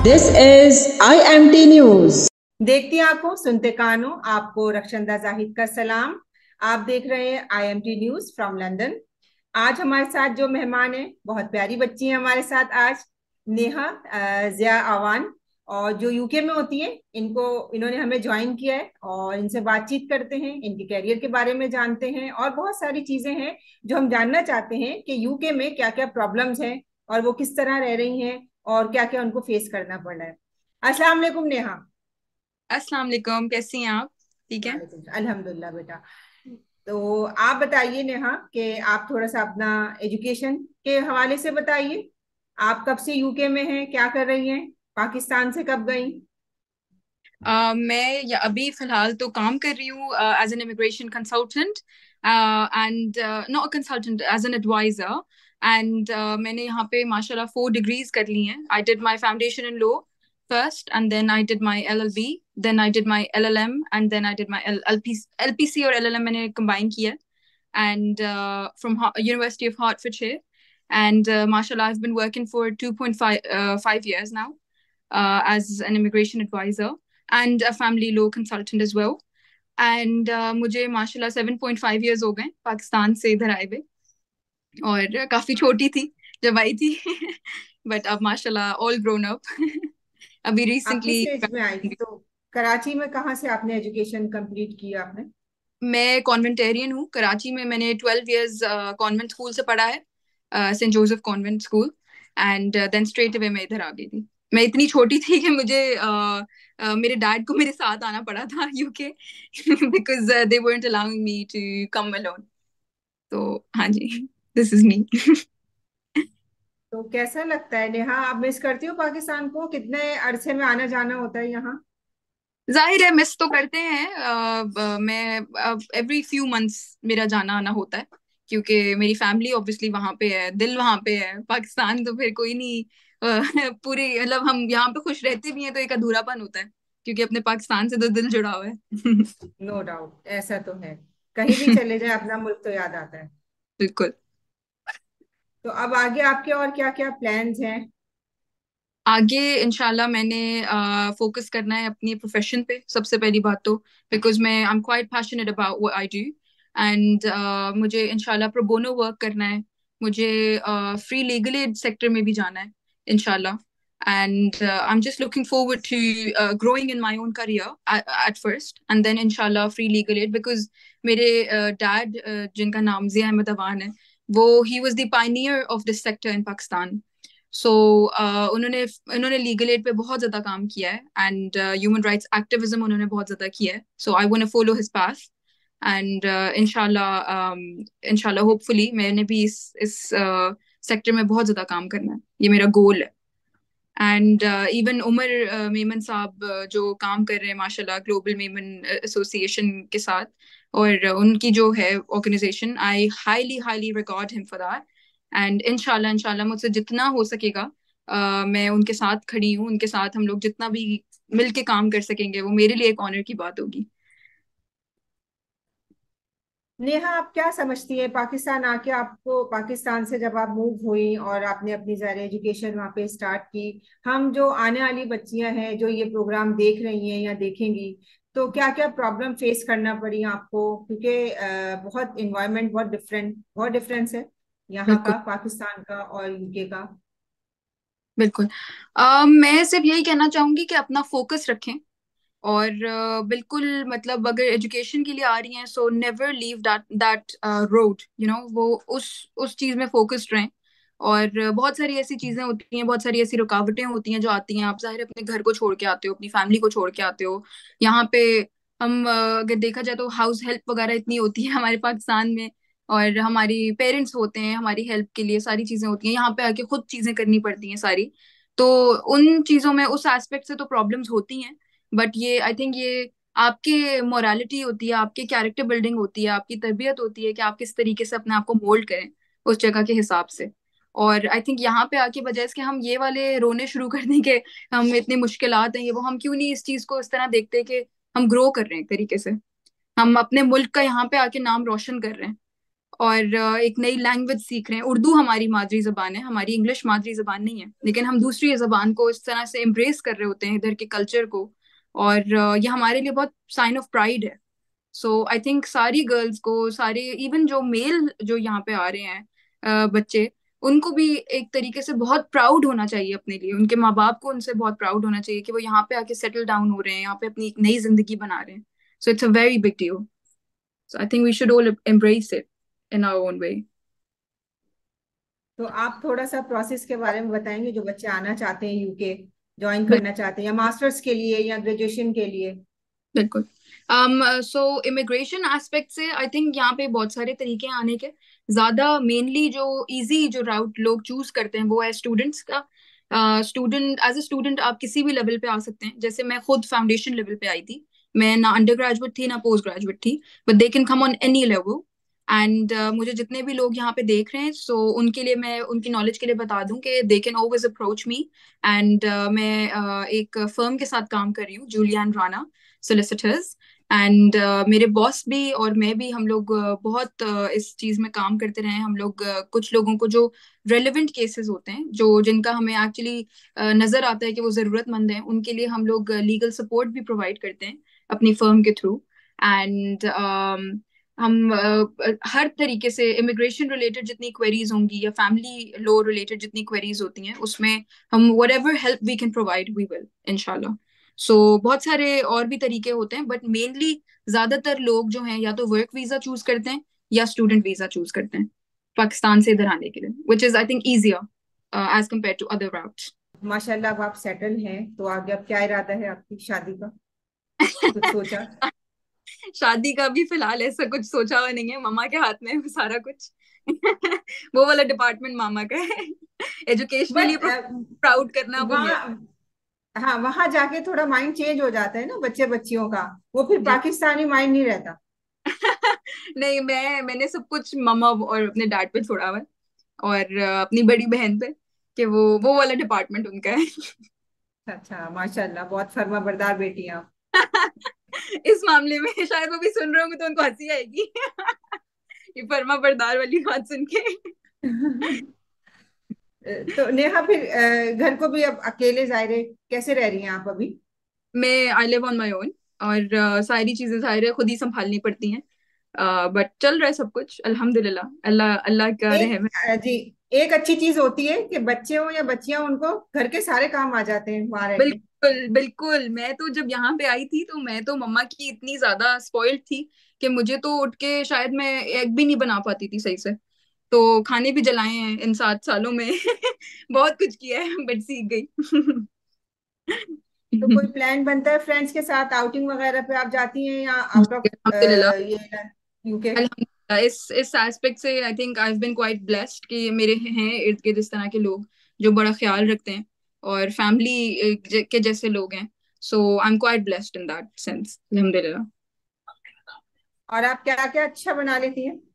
This is IMT News. देखती आंखों सुनते कानों, आपको रक्षंदा जाहिद का सलाम। आप देख रहे हैं IMT न्यूज फ्रॉम लंदन। आज हमारे साथ जो मेहमान है, बहुत प्यारी बच्ची है हमारे साथ आज, नेहा जिया आवान। और जो यूके में होती है, इन्होंने हमें ज्वाइन किया है और इनसे बातचीत करते हैं, इनके कैरियर के बारे में जानते हैं और बहुत सारी चीजें हैं जो हम जानना चाहते हैं कि यूके में क्या क्या प्रॉब्लम्स हैं और वो किस तरह रह रही हैं और क्या क्या उनको फेस करना पड़ रहा है। अस्सलाम वालेकुम नेहा। अस्सलाम वालेकुम, कैसी हैं आप? ठीक है। वालेकुम अल्हम्दुलिल्लाह बेटा। तो आप बताइए नेहा कि आप थोड़ा सा अपना एजुकेशन के हवाले से बताइए। आप कब से यूके में हैं, क्या कर रही हैं, पाकिस्तान से कब गई? मैं अभी फिलहाल तो काम कर रही हूँ as an immigration consultant and not consultant, as an adviser. And मैंने यहाँ पे माशाल्लाह 4 डिग्रीज कर ली हैं। I did my foundation in law first, and then I did my LLB, then I did my LLM, and then I did my LPC और LLM मैंने combine किया, and from University of Hertfordshire. And mashallah, I've been working for 2.5 years now as an immigration advisor and a family law consultant as well. And मुझे माशाल्लाह 7.5 years हो गए पाकिस्तान से इधर आए हुए, और काफी छोटी थी जब आई थी बट अब माशाल्लाह ऑल ग्रोन अप अभी आप किस रिसेंटली। एज में आई थी? तो कराची में कहाँ से आपने एजुकेशन कंप्लीट किया आपने? मैं कॉन्वेंटेरियन हूँ। कराची में मैंने 12 years कॉन्वेंट स्कूल से पढ़ा है, Saint Joseph convent school. And then straight away मैं इधर आ गई थी। मैं इतनी छोटी थी कि मुझे मेरे डैड को मेरे साथ आना पड़ा था UK because they weren't allowing me to come alone. तो हाँ जी, दिस इज मी। तो कैसा लगता है नेहा, आप मिस करती हो पाकिस्तान को? कितने अरसे में आना जाना होता है यहाँ? जाहिर है मिस तो करते हैं। मैं एवरी फ्यू मंथ्स मेरा जाना आना होता है, क्योंकि मेरी फैमिली ऑब्वियसली वहां पे है, दिल वहां पे है। पाकिस्तान तो फिर कोई नहीं पूरी मतलब हम यहाँ पे खुश रहते भी हैं तो एक अधूरापन होता है, क्योंकि अपने पाकिस्तान से तो दिल जुड़ा हुआ है नो डाउट, ऐसा तो है। कहीं भी चले जाए अपना मुल्क तो याद आता है। बिल्कुल। तो अब आगे आपके और क्या क्या प्लान्स हैं? आगे इंशाल्लाह मैंने फोकस करना है अपनी प्रोफेशन पे सबसे पहली बात तो, बिकॉज मैं I am quite passionate about what I do. And मुझे इंशाल्लाह प्रो बोनो वर्क करना है। मुझे फ्री लीगल एड सेक्टर में भी जाना है इंशाल्लाह। And I am just looking forward to growing in my own career at first, and then इंशाल्लाह फ्री लीगल एड, बिकॉज मेरे डैड जिनका नाम जिया अहमद अवान है, वो ही was the pioneer of this sector in Pakistan. So उन्होंने उन्होंने लीगल एड पे बहुत ज्यादा काम किया है, एंड ह्यूमन राइट्स एक्टिविज्म उन्होंने बहुत ज्यादा किया है। So I want to follow his path. And इंशाल्लाह होपफुली मैंने भी इस सेक्टर में बहुत ज्यादा काम करना है, ये मेरा गोल है। एंड इवन उमर मेमन साहब जो काम कर रहे हैं माशाल्लाह ग्लोबल मेमन एसोसिएशन के साथ, और उनकी जो है organisation, I highly highly record him for that. And इंशाल्लाह इंशाल्लाह मुझसे जितना हो सकेगा मैं उनके साथ खड़ी हूँ। उनके साथ हम लोग जितना भी मिल के काम कर सकेंगे वो मेरे लिए एक ऑनर की बात होगी। नेहा, आप क्या समझती है पाकिस्तान आके? आपको पाकिस्तान से जब आप मूव हुई और आपने अपनी ज़ाहिर एजुकेशन वहाँ पे स्टार्ट की, हम जो आने वाली बच्चियां हैं जो ये प्रोग्राम देख रही हैं या देखेंगी, तो क्या क्या प्रॉब्लम फेस करना पड़ी आपको? क्योंकि बहुत इन्वायरमेंट बहुत डिफरेंस है यहाँ बिल्कुल का, पाकिस्तान का और यूके का। बिल्कुल। मैं सिर्फ यही कहना चाहूंगी कि अपना फोकस रखें, और बिल्कुल मतलब अगर एजुकेशन के लिए आ रही हैं so never leave that that road, you know, वो उस चीज में फोकस्ड रहें। और बहुत सारी ऐसी चीजें होती हैं, बहुत सारी ऐसी रुकावटें होती हैं जो आती हैं। आप जाहिर है अपने घर को छोड़ के आते हो, अपनी फैमिली को छोड़ के आते हो यहाँ पे। हम अगर देखा जाए तो हाउस हेल्प वगैरह इतनी होती है हमारे पाकिस्तान में, और हमारी पेरेंट्स होते हैं हमारी हेल्प के लिए, सारी चीजें होती हैं। यहाँ पे आके खुद चीजें करनी पड़ती हैं सारी। तो उन चीजों में उस एस्पेक्ट से तो प्रॉब्लम्स होती हैं, बट ये आई थिंक ये आपके मोरालिटी होती है, आपके कैरेक्टर बिल्डिंग होती है, आपकी तरबियत होती है कि आप किस तरीके से अपने आप को मोल्ड करें उस जगह के हिसाब से। और आई थिंक यहाँ पे आके बजाय इसके हम ये वाले रोने शुरू कर दें कि हम इतनी मुश्किलात हैं ये वो, हम क्यों नहीं इस चीज को इस तरह देखते कि हम ग्रो कर रहे हैं एक तरीके से, हम अपने मुल्क का यहाँ पे आके नाम रोशन कर रहे हैं। और एक नई लैंग्वेज सीख रहे हैं। उर्दू हमारी मादरी जबान है, हमारी इंग्लिश मादरी जबान नहीं है, लेकिन हम दूसरी जबान को इस तरह से एम्ब्रेस कर रहे होते हैं, इधर के कल्चर को। और ये हमारे लिए बहुत साइन ऑफ प्राइड है। सो आई थिंक सारी गर्ल्स को, सारे इवन जो मेल जो यहाँ पे आ रहे हैं बच्चे, उनको भी एक तरीके से बहुत प्राउड होना चाहिए अपने लिए। उनके माँ बाप को उनसे बहुत प्राउड होना चाहिए कि वो यहाँ पे आके सेटल डाउन हो रहे हैं, यहाँ पे अपनी एक नई जिंदगी बना रहे हैं। So it's a very big deal. So I think we should all embrace it in our own way. तो आप थोड़ा सा प्रोसेस के बारे में बताएंगे, जो बच्चे आना चाहते हैं यूके, ज्वाइन करना चाहते हैं या मास्टर्स के लिए या ग्रेजुएशन के लिए। बिल्कुल। सो इमिग्रेशन एस्पेक्ट से आई थिंक यहाँ पे बहुत सारे तरीके हैं आने के। ज्यादा मेनली जो इजी जो राउट लोग चूज करते हैं वो है स्टूडेंट्स का। स्टूडेंट एज ए स्टूडेंट आप किसी भी लेवल पे आ सकते हैं। जैसे मैं खुद फाउंडेशन लेवल पे आई थी, मैं ना अंडर ग्रेजुएट थी ना पोस्ट ग्रेजुएट थी, but they can come on any level. And मुझे जितने भी लोग यहाँ पे देख रहे हैं, सो उनके लिए मैं उनकी नॉलेज के लिए बता दूं कि they can always approach me. And मैं एक फर्म के साथ काम कर रही हूँ, जूलियन राणा सोलिसिटर्स। एंड मेरे बॉस भी और मैं भी, हम लोग बहुत इस चीज में काम करते रहे हैं। हम लोग कुछ लोगों को जो रेलेवेंट केसेस होते हैं, जो जिनका हमें एक्चुअली नजर आता है कि वो जरूरतमंद हैं, उनके लिए हम लोग लीगल सपोर्ट भी प्रोवाइड करते हैं अपनी फर्म के थ्रू। एंड हम हर तरीके से इमिग्रेशन रिलेटेड जितनी क्वेरीज होंगी या फैमिली लॉ रिलेटेड जितनी क्वेरीज होती हैं, उसमें हम whatever help we can provide we will इंशाल्लाह। सो बहुत सारे और भी तरीके होते हैं, बट मेनली ज्यादातर लोग जो हैं या तो वर्क वीजा चूज करते हैं या स्टूडेंट वीजा चूज करते हैं पाकिस्तान से इधर आने के लिए, which is I think easier as compared to other routes। माशाल्लाह, अब आप सेटल हैं, तो आगे अब क्या इरादा है आपकी शादी का, कुछ सोचा? शादी का भी फिलहाल ऐसा कुछ सोचा हुआ नहीं है, मामा के हाथ में है सारा कुछ। वो वाला डिपार्टमेंट मामा का है। एजुकेशनली बट प्राउड करना वो मेरा। वहाँ, हाँ, वहां जाके थोड़ा माइंड चेंज हो जाता है ना बच्चे बच्चियों का, वो फिर जी। पाकिस्तानी माइंड नहीं रहता। नहीं, मैंने सब कुछ मामा और अपने डैड पे छोड़ा हुआ है, और अपनी बड़ी बहन पे, कि वो वाला डिपार्टमेंट उनका है। अच्छा, माशाल्लाह, बहुत फर्मा बरदार बेटी हैं आप। इस मामले में शायद वो भी सुन रहे होंगे तो उनको हंसी आएगी। ये फर्मा बरदार वाली बात सुन के। तो नेहा, फिर घर को भी अब अकेले जाहिर है, कैसे रह रही हैं आप अभी? मैं I live on my own, और सारी चीजें जाहिर है खुद ही संभालनी पड़ती हैं। बट चल रहा है सब कुछ अल्हम्दुलिल्लाह, अल्लाह अल्लाह का रहम है। जी, एक अच्छी चीज होती है कि बच्चे हो या बच्चियां, उनको घर के सारे काम आ जाते हैं वहां रह के। बिल्कुल बिल्कुल। मैं तो जब यहाँ पे आई थी तो मैं तो मम्मा की इतनी ज्यादा स्पॉइल्ड थी कि मुझे तो उठ के शायद मैं एग भी नहीं बना पाती थी सही से। तो खाने भी जलाए हैं इन 7 सालों में। बहुत कुछ किया है, बट सीख गई। तो कोई प्लान बनता है फ्रेंड्स के साथ आउटिंग वगैरह पे आप जाती हैं, या आउट ऑफ अल्हम्दुलिल्लाह। ये यूके? अल्हम्दुलिल्लाह, इस एस्पेक्ट से I think I have been quite blessed कि मेरे हैं इर्द गिर्द इस तरह के लोग जो बड़ा ख्याल रखते हैं, और फैमिली के जैसे लोग हैं। So I am quite blessed in that sense, अल्हम्दुलिल्लाह। और आप क्या क्या अच्छा बना लेती हैं?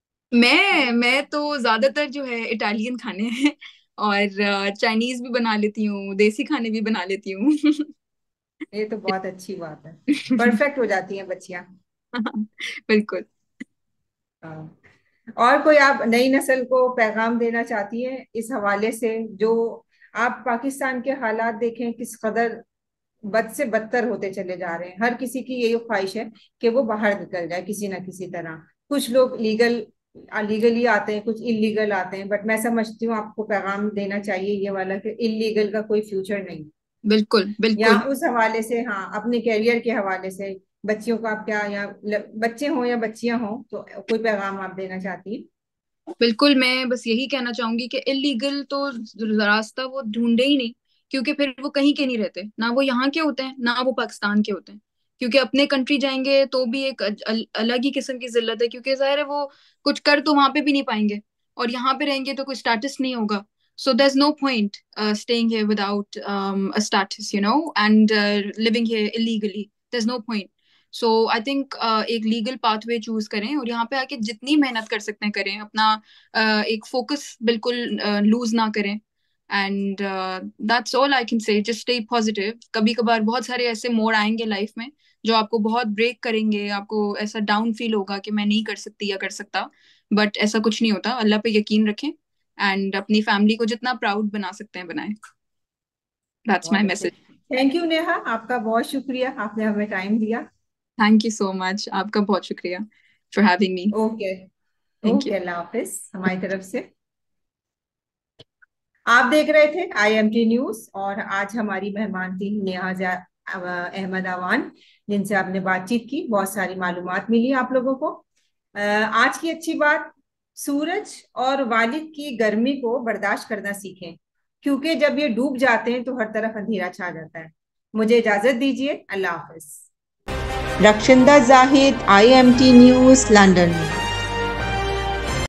मैं तो ज्यादातर जो है इटालियन खाने हैं, और चाइनीज भी बना लेती हूँ, देसी खाने भी बना लेती हूँ। ये तो बहुत अच्छी बात है, परफेक्ट हो जाती हैं बच्चियां। बिल्कुल। हाँ। और कोई आप नई नस्ल को पैगाम देना चाहती हैं इस हवाले से, जो आप पाकिस्तान के हालात देखें किस कदर बद से बदतर होते चले जा रहे हैं। हर किसी की यही ख्वाहिश है कि वो बाहर निकल जाए किसी ना किसी तरह। कुछ लोग लीगली आते हैं, कुछ इलीगल आते हैं, बट मैं समझती हूँ आपको पैगाम देना चाहिए ये वाला कि इलीगल का कोई फ्यूचर नहीं। बिल्कुल या बिल्कुल। उस हवाले से, हाँ, अपने कैरियर के हवाले से बच्चियों को आप क्या, या बच्चे हों या बच्चियां हों, तो कोई पैगाम आप देना चाहती हैं? बिल्कुल, मैं बस यही कहना चाहूंगी कि इलीगल तो रास्ता वो ढूंढे ही नहीं, क्योंकि फिर वो कहीं के नहीं रहते, ना वो यहाँ के होते हैं ना वो पाकिस्तान के होते हैं। क्योंकि अपने कंट्री जाएंगे तो भी एक अलग ही किस्म की जिल्लत है, क्योंकि जाहिर है वो कुछ कर तो वहां पे भी नहीं पाएंगे, और यहाँ पे रहेंगे तो कोई स्टेटस नहीं होगा। So there is no point staying here without a status, and living here illegally, there is no point. So I think एक लीगल पाथवे चूज करें, और यहाँ पे आके जितनी मेहनत कर सकते हैं करें, अपना एक फोकस बिल्कुल लूज ना करें। And that's all I can say, just stay positive. कभी कभार बहुत सारे ऐसे मोड़ आएंगे लाइफ में जो आपको बहुत ब्रेक करेंगे, आपको ऐसा डाउन फील होगा कि मैं नहीं कर सकती या कर सकता, बट ऐसा कुछ नहीं होता। अल्लाह पे यकीन रखें एंड अपनी फैमिली को जितना प्राउड बना सकते हैं बनाएं। दैट्स माय बहुत अच्छे। मैसेज। थैंक यू नेहा, आपका बहुत शुक्रिया, आपने हमें टाइम दिया। थैंक यू सो मच, आपका बहुत शुक्रिया for having me. Okay. Thank you. Okay, अल्लाह हाफिज हमारी तरफ से। आप देख रहे थे IMT न्यूज और आज हमारी मेहमान थी नेहा अहमद अवान, जिनसे आपने बातचीत की, बहुत सारी मालूमात मिली आप लोगों को। आज की अच्छी बात, सूरज और वालिद की गर्मी को बर्दाश्त करना सीखें, क्योंकि जब ये डूब जाते हैं तो हर तरफ अंधेरा छा जाता है। मुझे इजाजत दीजिए, अल्लाह हाफिज। Rakhshanda Zahid, IMT news, London.